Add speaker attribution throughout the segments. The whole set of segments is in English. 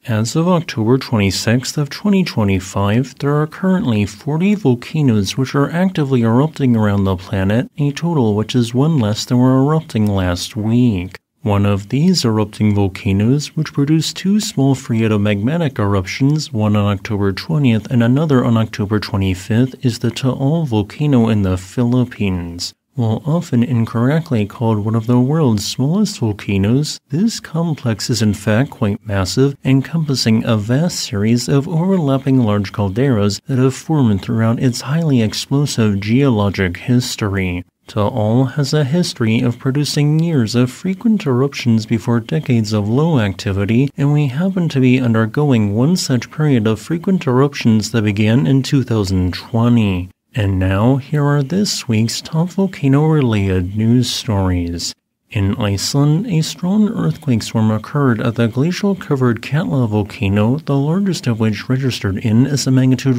Speaker 1: As of October 26th of 2025, there are currently 40 volcanoes which are actively erupting around the planet, a total which is one less than were erupting last week. One of these erupting volcanoes, which produced two small phreatomagmatic eruptions, one on October 20th and another on October 25th, is the Taal volcano in the Philippines. While often incorrectly called one of the world's smallest volcanoes, this complex is in fact quite massive, encompassing a vast series of overlapping large calderas that have formed throughout its highly explosive geologic history. Taal has a history of producing years of frequent eruptions before decades of low activity, and we happen to be undergoing one such period of frequent eruptions that began in 2020. And now, here are this week's top volcano-related news stories. In Iceland, a strong earthquake swarm occurred at the glacial-covered Katla volcano, the largest of which registered in as a magnitude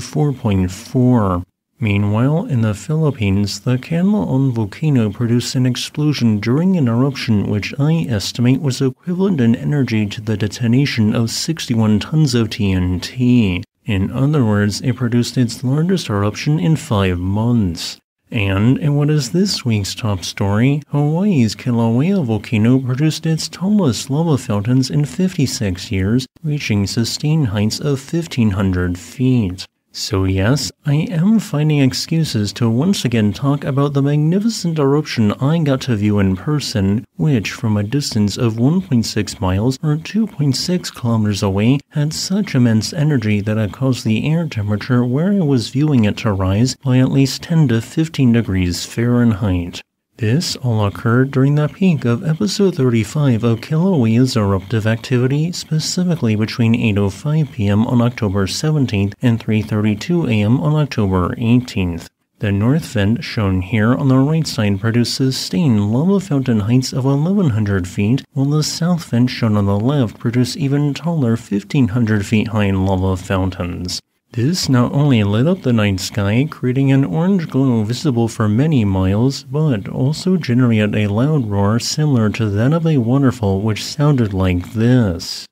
Speaker 1: 4.4. Meanwhile, in the Philippines, the Kanlaon volcano produced an explosion during an eruption which I estimate was equivalent in energy to the detonation of 61 tons of TNT. In other words, it produced its largest eruption in 5 months. And in what is this week's top story, Hawaii's Kilauea volcano produced its tallest lava fountains in 56 years, reaching sustained heights of 1,500 feet. So yes, I am finding excuses to once again talk about the magnificent eruption I got to view in person, which from a distance of 1.6 miles or 2.6 kilometers away had such immense energy that it caused the air temperature where I was viewing it to rise by at least 10 to 15 degrees Fahrenheit. This all occurred during the peak of episode 35 of Kilauea's eruptive activity, specifically between 8:05 p.m. on October 17th and 3:32 a.m. on October 18th. The north vent, shown here on the right side, produced sustained lava fountain heights of 1,100 feet, while the south vent, shown on the left, produced even taller 1,500 feet high lava fountains. This not only lit up the night sky, creating an orange glow visible for many miles, but also generated a loud roar similar to that of a waterfall which sounded like this.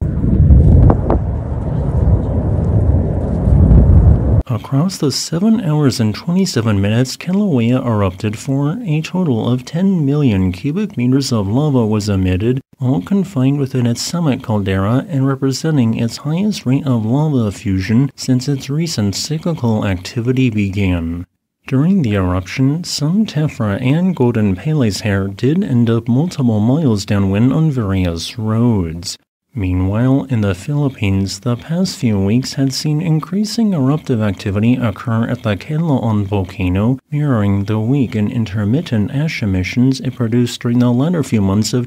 Speaker 1: Across the 7 hours and 27 minutes Kilauea erupted for, a total of 10 million cubic meters of lava was emitted, all confined within its summit caldera and representing its highest rate of lava fusion since its recent cyclical activity began. During the eruption, some tephra and golden pele's hair did end up multiple miles downwind on various roads. Meanwhile, in the Philippines, the past few weeks had seen increasing eruptive activity occur at the Kanlaon volcano, mirroring the weak and intermittent ash emissions it produced during the latter few months of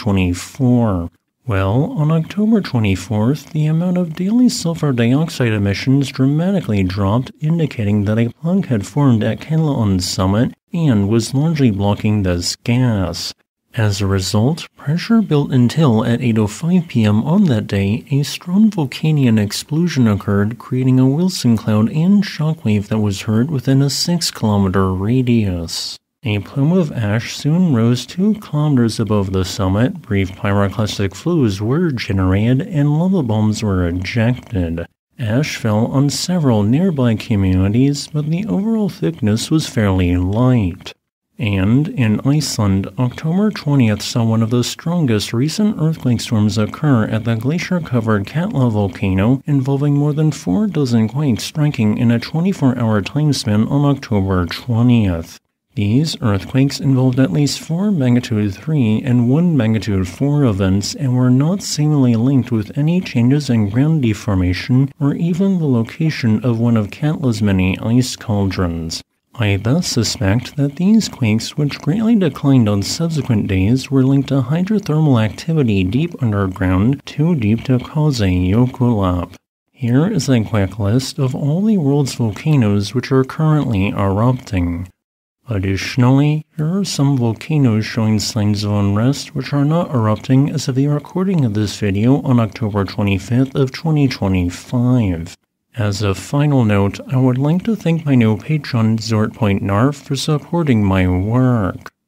Speaker 1: 2024. Well, on October 24th, the amount of daily sulfur dioxide emissions dramatically dropped, indicating that a plug had formed at Kanlaon's summit and was largely blocking this gas. As a result, pressure built until at 8:05 p.m. on that day, a strong volcanic explosion occurred, creating a Wilson cloud and shockwave that was heard within a 6-kilometer radius. A plume of ash soon rose 2 kilometers above the summit, brief pyroclastic flows were generated, and lava bombs were ejected. Ash fell on several nearby communities, but the overall thickness was fairly light. And in Iceland, October 20th saw one of the strongest recent earthquake storms occur at the glacier-covered Katla volcano, involving more than 4 dozen quakes striking in a 24-hour time span on October 20th. These earthquakes involved at least 4 magnitude 3 and 1 magnitude 4 events and were not seemingly linked with any changes in ground deformation or even the location of one of Katla's many ice cauldrons. I thus suspect that these quakes, which greatly declined on subsequent days, were linked to hydrothermal activity deep underground, too deep to cause a yokulap. Here is a quick list of all the world's volcanoes which are currently erupting. Additionally, here are some volcanoes showing signs of unrest which are not erupting as of the recording of this video on October 25th of 2025. As a final note, I would like to thank my new patron Zort.Narf for supporting my work.